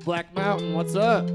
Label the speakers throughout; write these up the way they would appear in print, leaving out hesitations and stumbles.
Speaker 1: Black Mountain, what's up?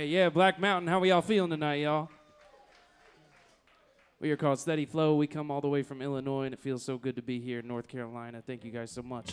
Speaker 1: Yeah, Black Mountain. How we all feeling tonight, y'all? We are called Steady Flow. We come all the way from Illinois, and it feels so good to be here in North Carolina. Thank you guys so much.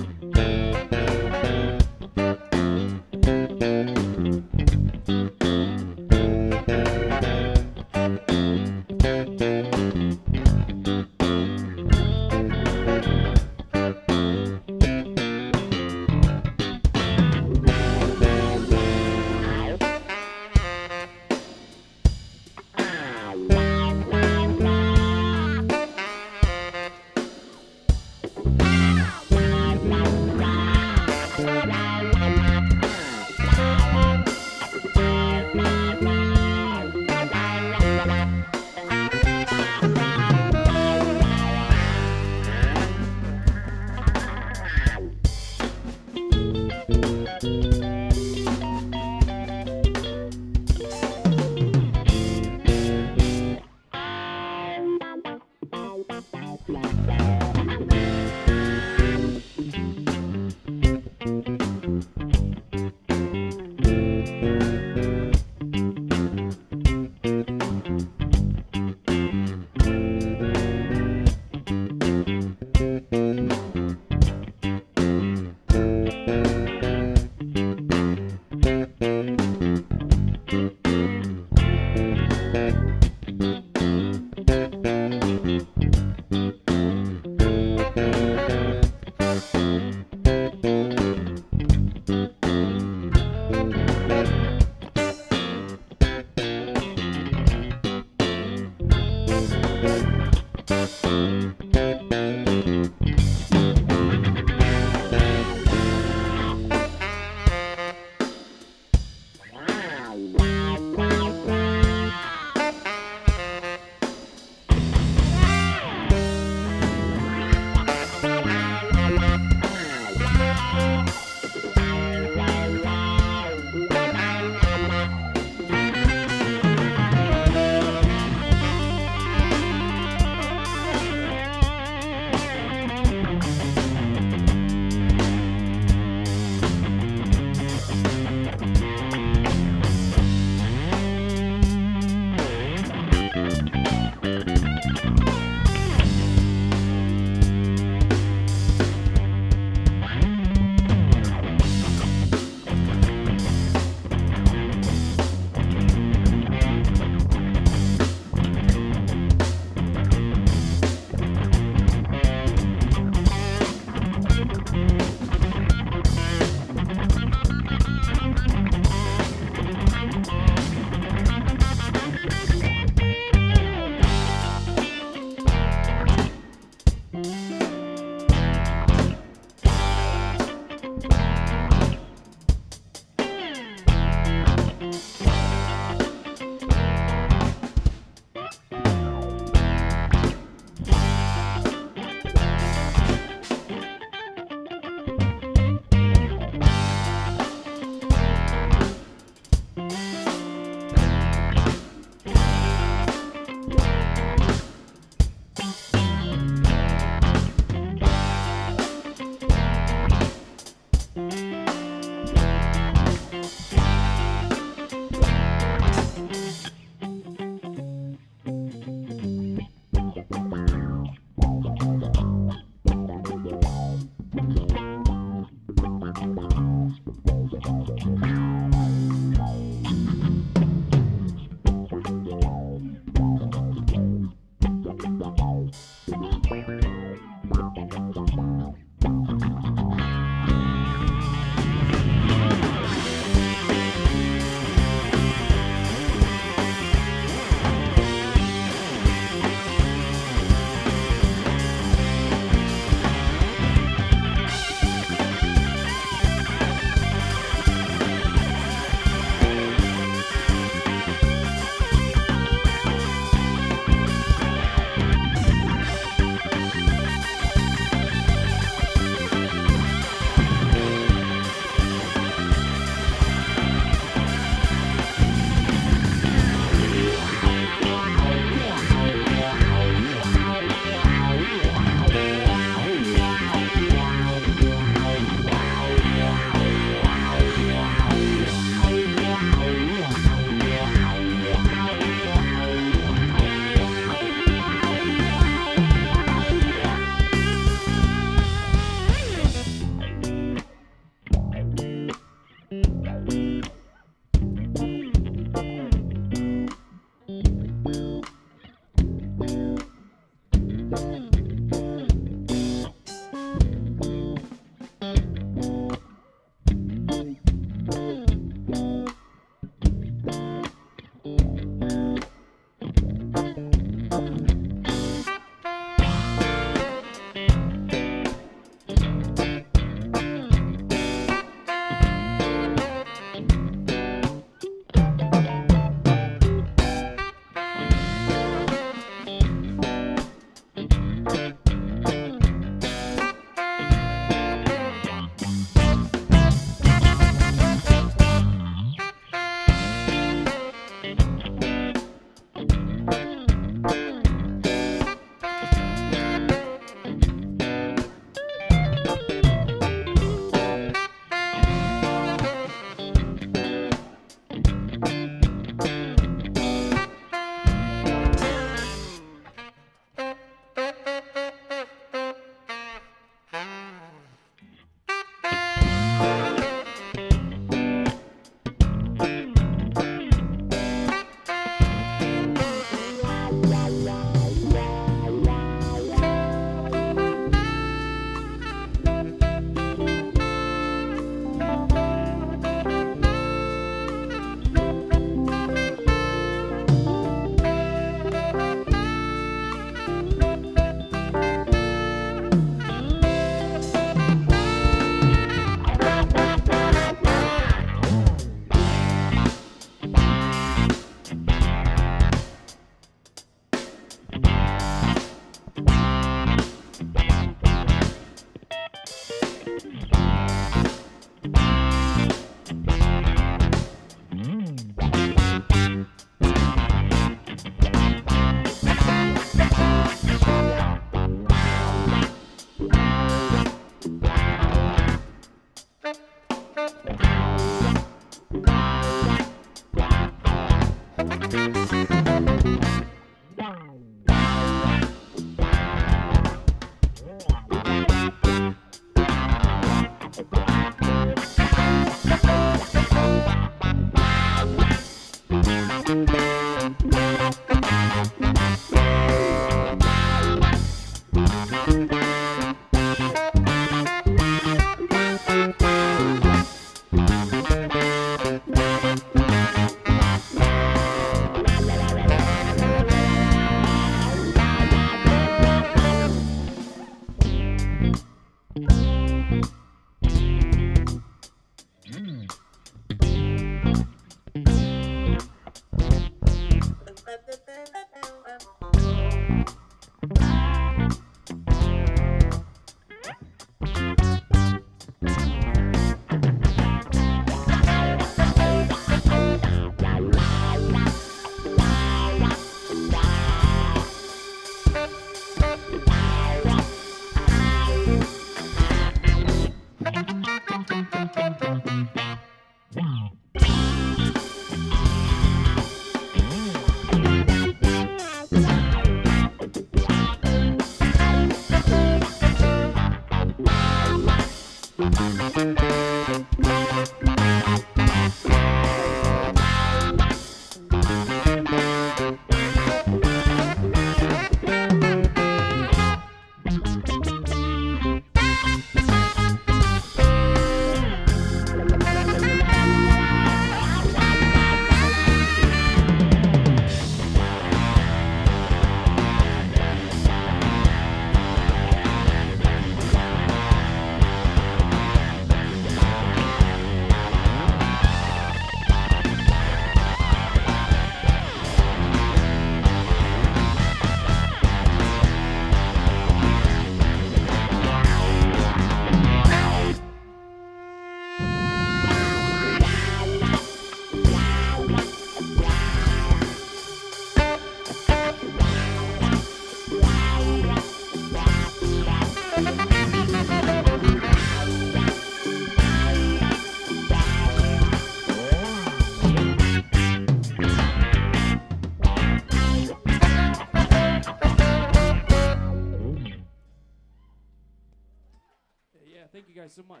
Speaker 1: Thank you guys so much.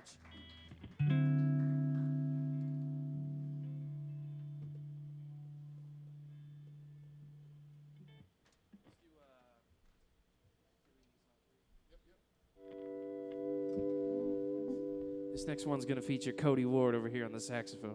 Speaker 1: This next one's going to feature Cody Ward over here on the saxophone.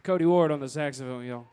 Speaker 1: Cody Ward on the saxophone, y'all.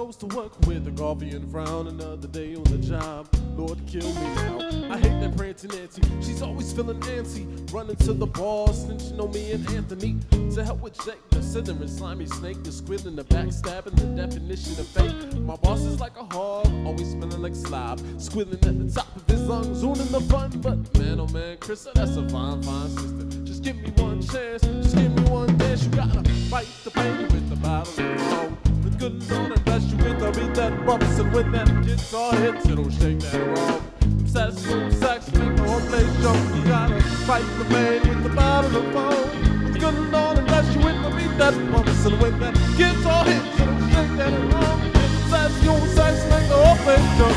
Speaker 2: goes to work with a coffee and frown. Another day on the job, Lord kill me now. I hate that Prancy Nancy, she's always feeling antsy. Running to the bar, snitching on me and Anthony. To help with Jake, the slithering slimy snake. The squealing, the backstabbing, the definition of fake. My boss is like a hog, always smelling like slob. Squealing at the top of his lungs, ruining the fun. But man, oh man, Krista, that's a fine, fine sister. Just give me one chance, just give me one dance. You gotta fight the pain with the bottle of wrong. With good and on and bless you with a beat that bumps. And when that guitar hits, it'll shake that wrong. Saxophone, sax, make the whole place jump. You gotta fight the pain with the bottle of wrong. With good and on and bless you with a beat that bumps. And when that guitar hits, it'll shake that wrong. Saxophone, sax, make the whole place jump.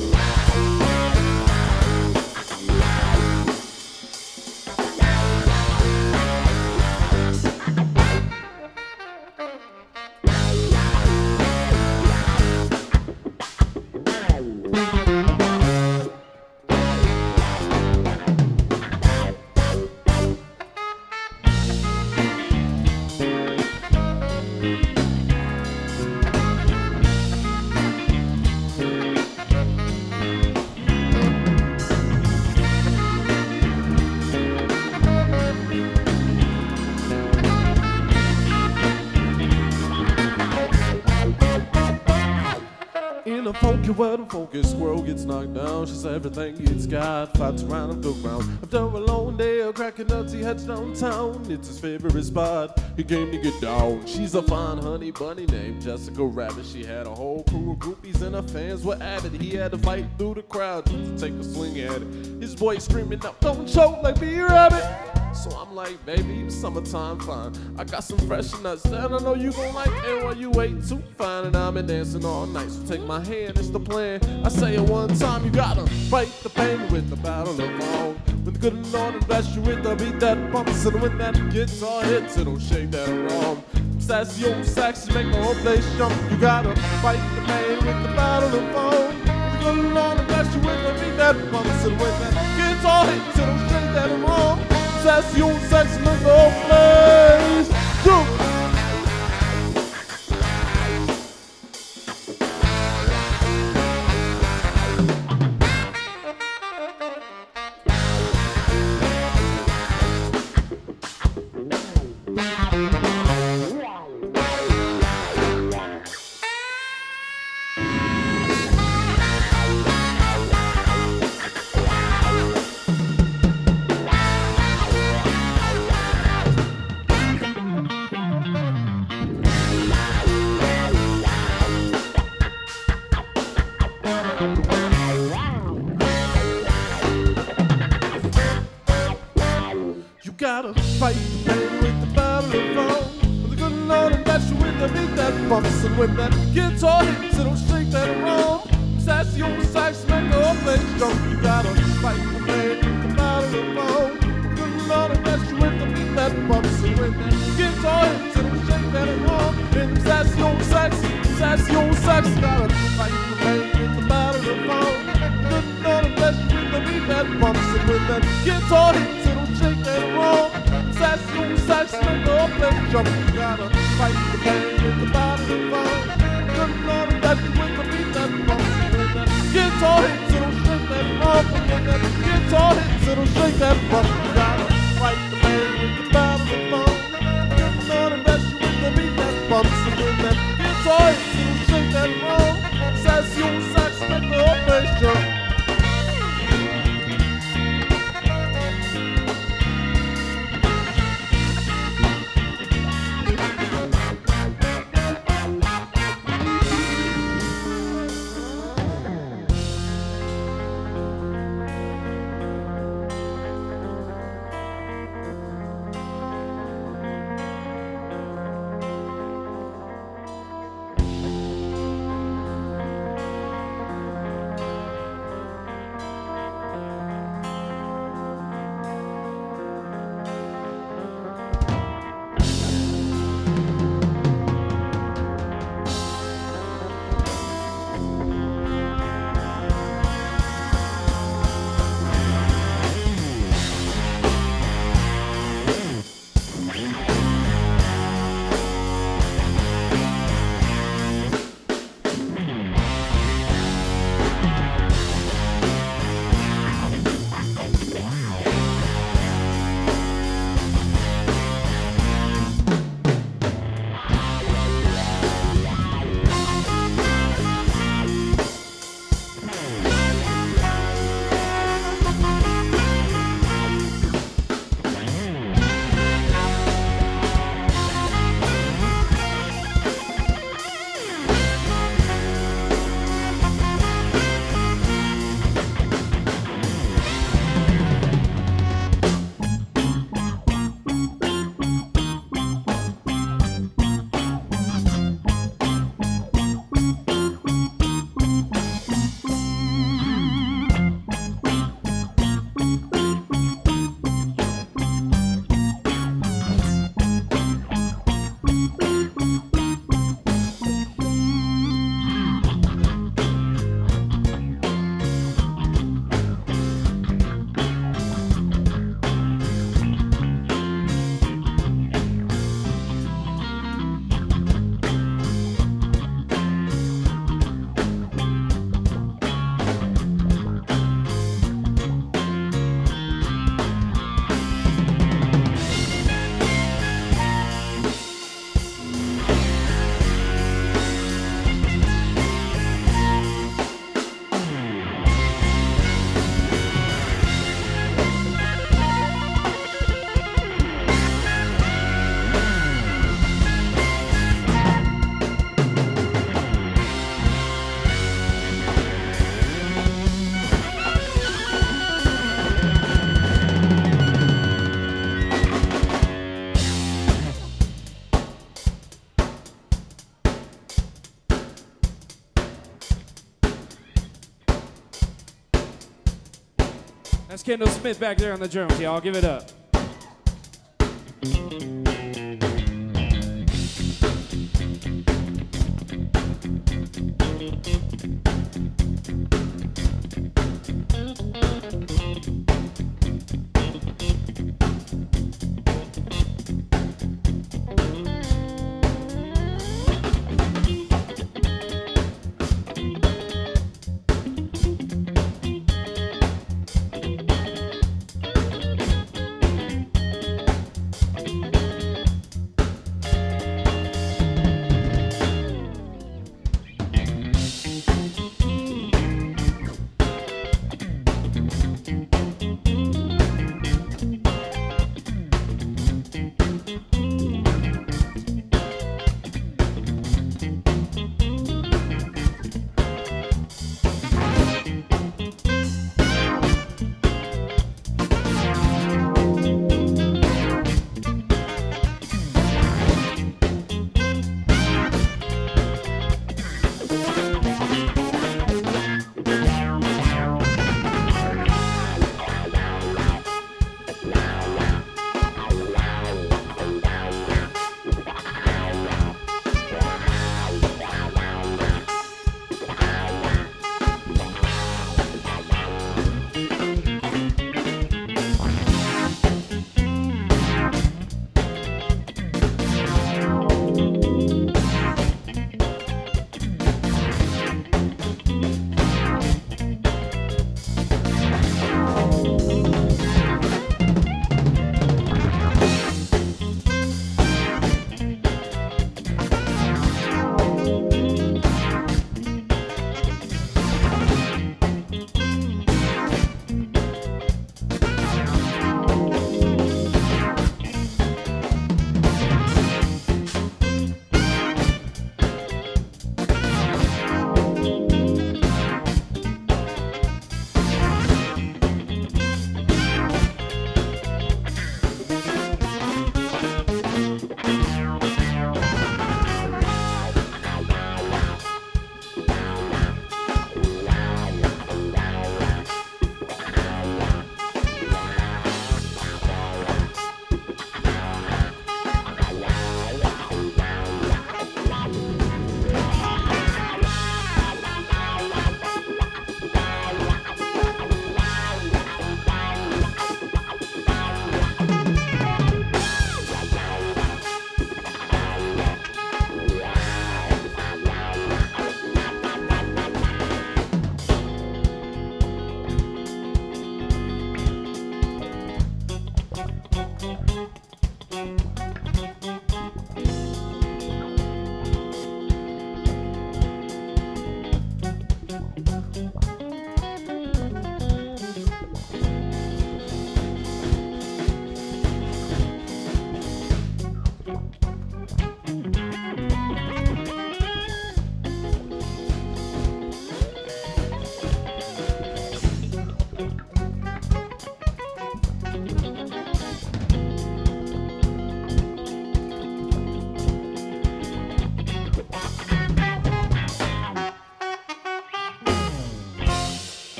Speaker 2: Where the focus squirrel gets knocked down. She's everything it's got, fights around and look round. After a long day of cracking nuts, he heads downtown. It's his favorite spot, he came to get down. She's a fine honey bunny named Jessica Rabbit. She had a whole crew of groupies and her fans were avid. He had to fight through the crowd just to take a swing at it. His voice screaming out, don't choke like me, rabbit. So I'm like, baby, it's summertime, fine. I got some fresh nuts that I know you gon' like. And while you wait too fine, and I've been dancing all night. So take my hand, it's the plan. I say it one time, you gotta fight the pain with the battle of wrong. When the good and on and bless you with the beat that bumps. And when that guitar hits, it'll shake that wrong. Sassy old sax, make the whole place jump. You gotta fight the pain with the battle of wrong. When the good and on and bless you with the beat that bumps. And when that guitar hits, it'll shake that wrong. Sassy old sax, make the whole place jump. Gotta fight the pain with the battle of wrong. With the good Lord and bless you with the beat that bumps. And when that guitar hits, it'll shake that wrong. Sassy old sax, make the whole place jump. You gotta fight the pain with the battle of wrong. With the good Lord and bless you with the beat that bumps. And when that guitar hits, it'll shake that wrong. And sassy old sax, gotta fight the pain with the battle of wrong. With the good Lord and bless you with the beat that bumps. And when that guitar hits, shake that wrong. Sassy old sax, make the whole place jump. You gotta fight the pain with the battle of wrong. Good Lord, bless you with the beat that bumps. When that guitar hits, it'll shake that wrong. When that guitar hits, it'll shake that bump. You gotta fight the pain with the battle of wrong. Good Lord, bless you with the beat that bumps. And when that guitar hits, it'll shake that wrong. Sassy old sax, make the whole place jump.
Speaker 1: That's Kendall Smith back there on the drums, y'all. Give it up.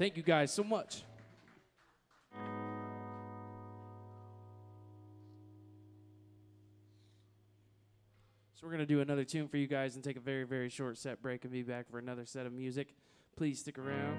Speaker 1: Thank you guys so much. So we're going to do another tune for you guys and take a very, very short set break and be back for another set of music. Please stick around.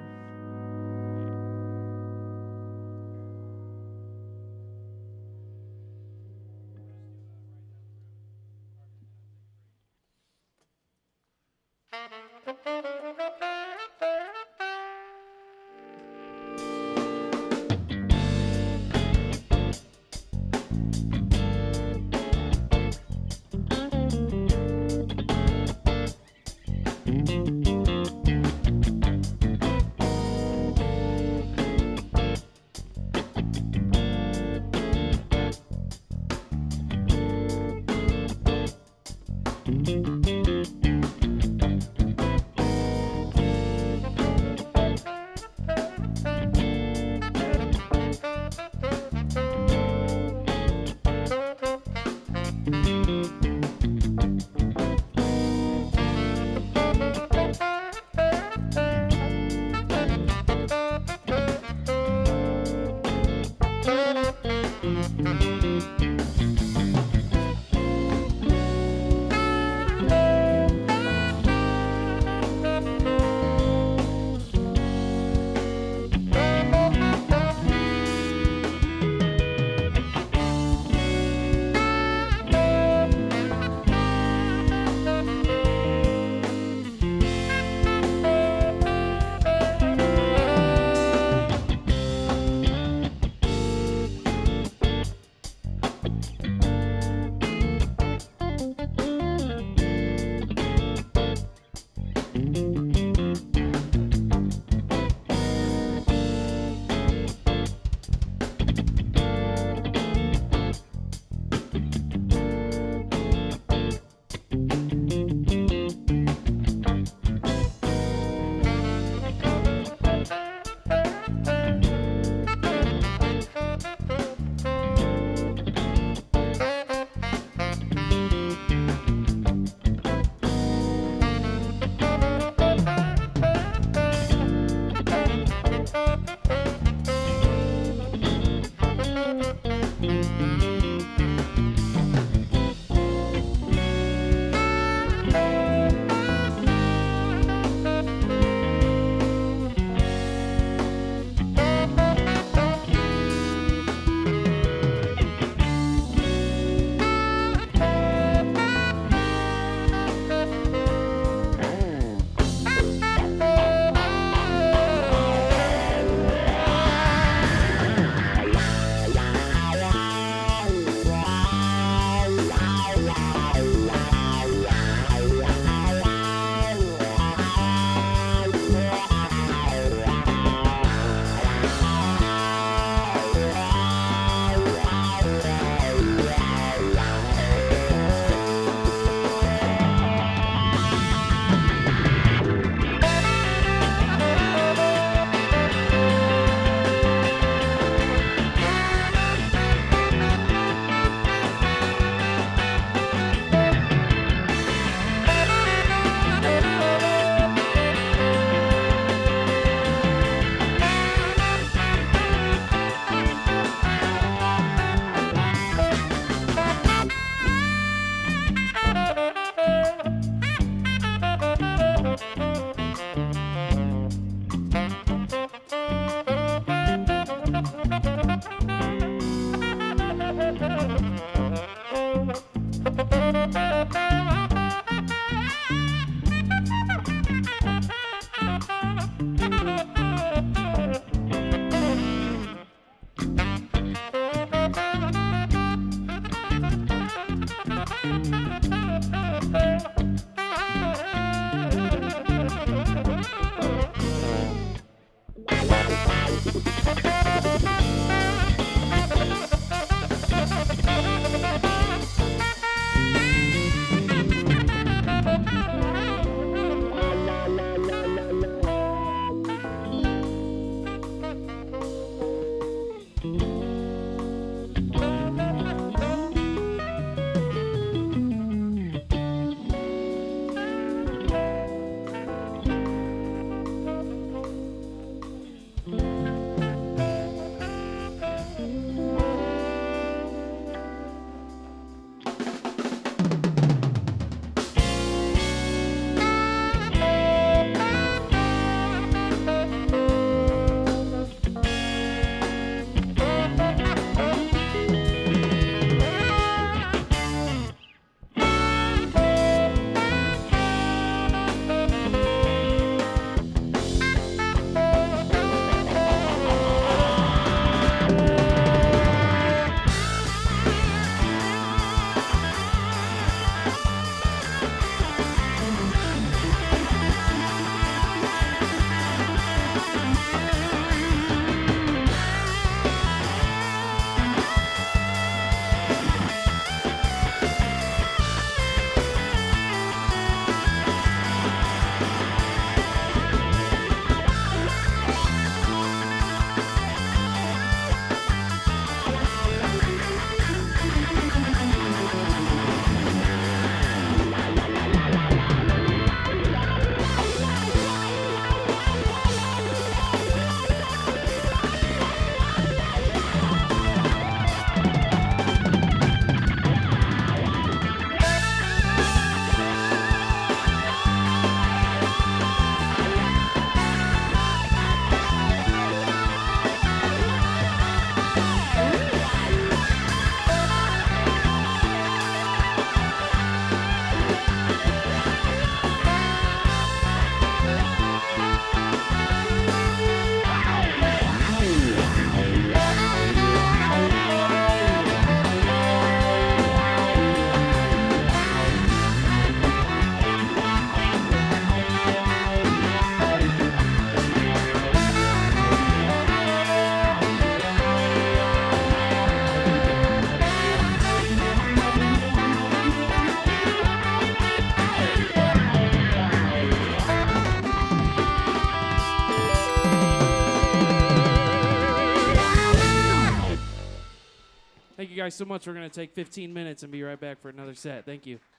Speaker 1: you guys so much. We're going to take 15 minutes and be right back for another set. Thank you.